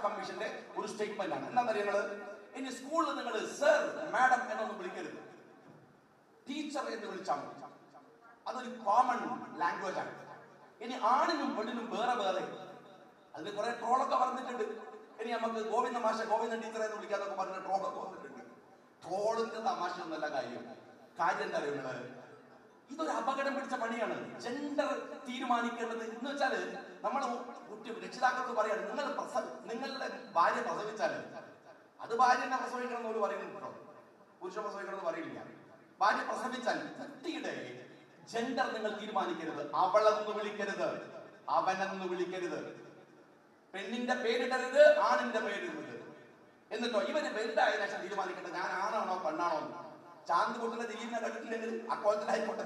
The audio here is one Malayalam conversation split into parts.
കമ്മീഷന്റെ ഒരു സ്റ്റേറ്റ്മെന്റ് ആണ്. എന്താ പറയുന്നത്? ഇനി സ്കൂളിൽ നിങ്ങൾ സർ മാഡം എന്നൊന്നും വിളിക്കരുത്, ടീച്ചർ എന്ന് വിളിച്ചാൽ മതി. അതൊരു കോമൺ ലാംഗ്വേജ് ആണ്. ഇനി ആണിനും പെണ്ണിനും വേറെ വേറെ. അതിന് കുറെ ട്രോളൊക്കെ പറഞ്ഞിട്ടുണ്ട്. ഇനി നമുക്ക് ഗോവിന്ദ മാഷ ഗോവിന്ദൻ ടീച്ചറെ എന്ന് വിളിക്കാന്നൊക്കെ പറഞ്ഞ ട്രോളൊക്കെ വന്നിട്ടുണ്ട്. ട്രോളിന്റെ തമാശ ഒന്നല്ല കാര്യം എന്താ അറിയുന്നത്? ഇതൊരു അപകടം പിടിച്ച പണിയാണ്. ജെൻഡർ തീരുമാനിക്കേണ്ടത് എന്ന് വെച്ചാല് നമ്മൾ രക്ഷിതാക്കൾക്ക് പറയാണ്, നിങ്ങളുടെ ഭാര്യ പ്രസവിച്ചാല് അത് ഭാര്യനെ പ്രസവിക്കണം എന്ന് പറയുന്നുണ്ടോ? പുരുഷൻ പ്രസവിക്കണം എന്ന് പറയില്ല. ഭാര്യ പ്രസവിച്ചാൽ കുട്ടിയുടെ ജെൻഡർ നിങ്ങൾ തീരുമാനിക്കരുത്. അവളെന്ന് വിളിക്കരുത്, അവനെന്ന് വിളിക്കരുത്. പെണ്ണിന്റെ പേരിടരുത്, ആണിന്റെ പേരിടരുത്. എന്നിട്ടോ ഇവന് വലുതായ ശേഷം തീരുമാനിക്കേണ്ടത് ഞാൻ ആണാണോ പെണ്ണാണോ. ചാന്ത് കൊണ്ടുള്ള ദിലീപിനെ കണ്ടിട്ടില്ലെങ്കിൽ അക്കോലത്തിലായിക്കോട്ടെ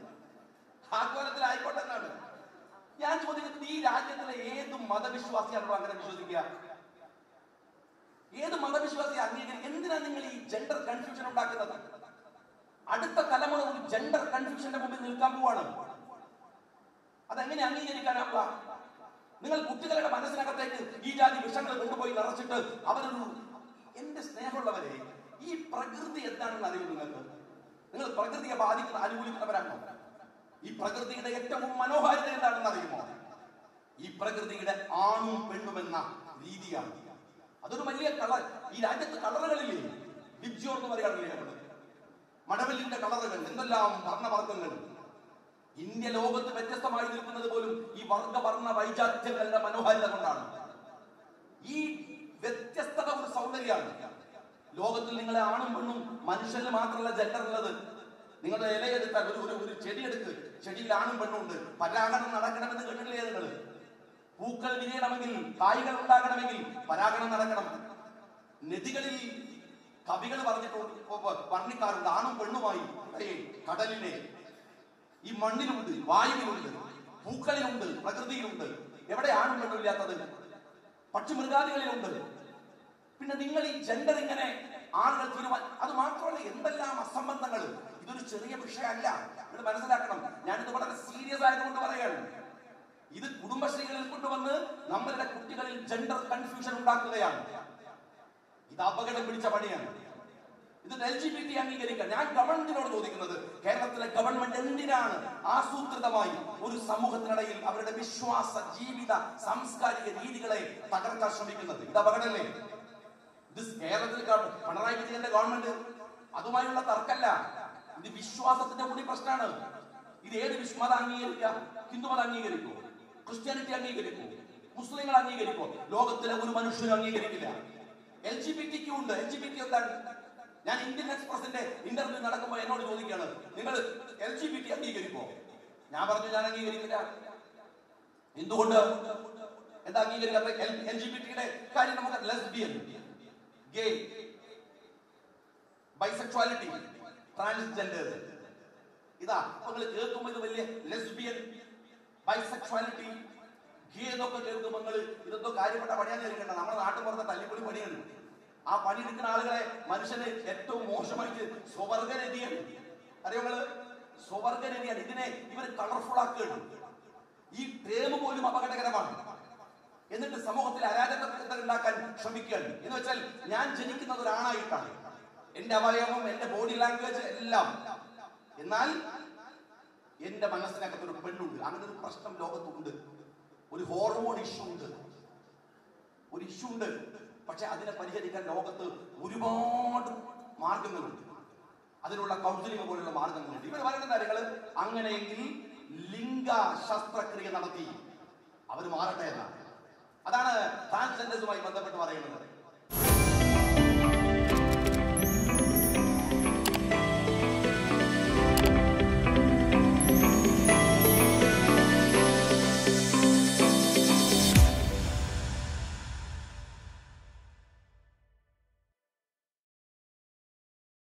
എന്നാണ് ഞാൻ ചോദിക്കുന്നത്. ഈ രാജ്യത്തിലെ ഏത് മതവിശ്വാസിയാണോ അങ്ങനെ വിശ്വസിക്കുക? ഏത് മതവിശ്വാസി അംഗീകരിക്കുക? എന്തിനാ നിങ്ങൾ ഈ ജെൻഡർ കൺഫ്യൂഷൻ ഉണ്ടാക്കുന്നത്? അടുത്ത തലമുറ ഒരു ജെൻഡർ കൺഫ്യൂഷന്റെ മുമ്പിൽ നിൽക്കാൻ പോവാണ്. അതെങ്ങനെ അംഗീകരിക്കാനാവുക? നിങ്ങൾ കുട്ടികളുടെ മനസ്സിനകത്തേക്ക് ഈ ജാതി വിഷങ്ങൾ കൊണ്ടുപോയി നിറച്ചിട്ട് അവരൊരു, എന്റെ സ്നേഹമുള്ളവരെ, ഈ പ്രകൃതി എന്താണെന്ന് അറിയും നിങ്ങൾക്ക്? നിങ്ങൾ പ്രകൃതിയെ ബാധിക്കുന്ന അനുകൂലിക്കുന്നവരാണോ? ഈ പ്രകൃതിയുടെ ഏറ്റവും മനോഹാരിത എന്താണെന്ന് അറിയുമോ? ഈ പ്രകൃതിയുടെ ആണും പെണ്ണും എന്ന രീതിയാണ്. അതൊരു വലിയ കളർ. ഈ രാജ്യത്ത് കളറുകളില്ലേ? വിബ്ജിയോർ എന്ന് പറയാറില്ലേ നമ്മൾ? മടവലിന്റെ കളറുകൾ, എന്തെല്ലാം വർണ്ണവർഗങ്ങൾ. ഇന്ത്യ ലോകത്ത് വ്യത്യസ്തമായി നിൽക്കുന്നത് പോലും ഈ വർഗവർണ്ണ വൈജാത്യങ്ങളുടെ മനോഹാരിത കൊണ്ടാണ്. ഈ വ്യത്യസ്തത ഒരു സൗന്ദര്യമാണ്. ലോകത്തിൽ നിങ്ങളെ ആണും പെണ്ണും മനുഷ്യന് മാത്രമല്ല ജെൻഡർ ഉള്ളത്. നിങ്ങളുടെ ഇലയെടുത്താൽ ഒരു ചെടി എടുക്ക്, ചെടിയിൽ ആണും പെണ്ണും ഉണ്ട്. പരാഗണം നടക്കണമെന്ന് കേട്ടിട്ടില്ലേ നിങ്ങൾ? പൂക്കൾ വിരിയണമെങ്കിൽ, കായ്കൾ ഉണ്ടാകണമെങ്കിൽ പരാഗണം നടക്കണം. നദികളിൽ കവികൾ വർണ്ണിക്കാറുണ്ട് ആണും പെണ്ണുമായി. കടലിലെ ഈ മണ്ണിലുണ്ട്, വായുവിലുണ്ട്, പൂക്കളിലുണ്ട്, പ്രകൃതിയിലുണ്ട്. എവിടെ ആണും പെണ്ണും ഇല്ലാത്തത്? പക്ഷി മൃഗാദികളിലുണ്ട്. പിന്നെ നിങ്ങൾ ഈ ജെൻഡർ ഇങ്ങനെ ആളുകൾ അത് മാത്രമല്ല എന്തെല്ലാം അസംബന്ധങ്ങൾ. ഇതൊരു ചെറിയ വിഷയമല്ല, നിങ്ങൾ മനസ്സിലാക്കണം. ഞാനിത് വളരെ സീരിയസ് ആയതുകൊണ്ട് പറയാണ്. ഇത് കുടുംബശ്രീകളിൽ കൊണ്ടുവന്ന് നമ്മളുടെ കുട്ടികളിൽ ജെൻഡർ കൺഫ്യൂഷൻ ഉണ്ടാക്കുകയാണ്. ഇത് അപകടം പിടിച്ച പണിയാണ്. ഇത് LGBT അംഗീകരിക്കാൻ ഞാൻ ഗവൺമെന്റിനോട് ചോദിക്കുന്നത്, കേരളത്തിലെ ഗവൺമെന്റ് എന്തിനാണ് ആസൂത്രിതമായി ഒരു സമൂഹത്തിനിടയിൽ അവരുടെ വിശ്വാസ, ജീവിത, സാംസ്കാരിക രീതികളെ തകർക്കാൻ ശ്രമിക്കുന്നത്? ഇത് അപകടമല്ലേ? ഇത് കേരളത്തിൽ പിണറായി വിജയന്റെ ഗവൺമെന്റ് അതുമായുള്ള തർക്കമല്ല, ഇത് വിശ്വാസത്തിന്റെ കൂടി പ്രശ്നമാണ്. ഇത് ഏത് മതം അംഗീകരിക്കാം? ഹിന്ദു മതം അംഗീകരിക്കോ? ക്രിസ്ത്യാനിറ്റി അംഗീകരിക്കോ? മുസ്ലിങ്ങൾ അംഗീകരിക്കോ? ലോകത്തിലെ ഒരു മനുഷ്യനും അംഗീകരിക്കില്ല. LGBT ഉണ്ട്. LGBT എന്താണ്? ഞാൻ ഇന്ത്യൻ എക്സ്പ്രസിന്റെ ഇന്റർവ്യൂ നടക്കുമ്പോൾ എന്നോട് ചോദിക്കുകയാണ്, നിങ്ങൾ LGBT അംഗീകരിക്കോ? ഞാൻ പറഞ്ഞു ഞാൻ അംഗീകരിക്കില്ല. എന്തുകൊണ്ട്? എന്താ അംഗീകരിക്കാത്ത? LGBT കാര്യം നമുക്ക് ലെസ്ബിയൻ, ഗേ, ബൈസെക്ച്വാലിറ്റി, ട്രാൻസ്ജെൻഡർ, ഇതാ നിങ്ങൾ കേൾക്കുമ്പോൾ ഇത് വലിയ ലെസ്ബിയൻ, ബൈസെക്ച്വാലിറ്റി, ഗേ എന്നൊക്കെ കേൾക്കുമ്പോൾ നിങ്ങൾ ഇതൊക്കെ കാര്യപ്പെട്ട പണിയാന്ന് കേൾക്കേണ്ട. നമ്മുടെ നാട്ടിൽ പുറത്തെ തല്ലിപ്പൊളി പണിയാണ്. ആ പണിയെടുക്കുന്ന ആളുകളെ മനുഷ്യന് ഏറ്റവും മോശമായിട്ട് സ്വവർഗരതിയാണ്. അറിയോ നിങ്ങള്? സ്വവർഗരതിയാണ്. ഇതിനെ ഇവർ കളർഫുൾ ആക്കുകയാണ്. ഈ ടേം പോലും അപകടകരമാണ്. എന്നിട്ട് സമൂഹത്തിൽ അരാജകത്വം ഉണ്ടാക്കാൻ ശ്രമിക്കുകയാണ്. എന്ന് വെച്ചാൽ ഞാൻ ജനിക്കുന്നത് ഒരാണായിട്ടാണ്, എന്റെ അവയവം, എന്റെ ബോഡി ലാംഗ്വേജ് എല്ലാം. എന്നാൽ എന്റെ മനസ്സിനകത്തൊരു പെണ്ണുണ്ട്. അങ്ങനെ ഒരു പ്രശ്നം ലോകത്തുണ്ട്. ഒരു ഹോർമോൺ ഇഷ്യൂ ഉണ്ട്, ഒരു ഇഷ്യൂ ഉണ്ട്. പക്ഷെ അതിനെ പരിഹരിക്കാൻ ലോകത്ത് ഒരുപാട് മാർഗങ്ങളുണ്ട്. അതിനുള്ള കൗൺസിലിംഗ് പോലുള്ള മാർഗങ്ങളുണ്ട്. ഇവർ പറയുന്ന കാര്യങ്ങൾ അങ്ങനെയെങ്കിൽ ലിംഗ ശസ്ത്രക്രിയ നടത്തി അവർ മാറട്ടെ എന്നാണ്. അതാണ് ട്രാൻസ്ജെൻഡേഴ്സുമായി ബന്ധപ്പെട്ട് പറയുന്നത്.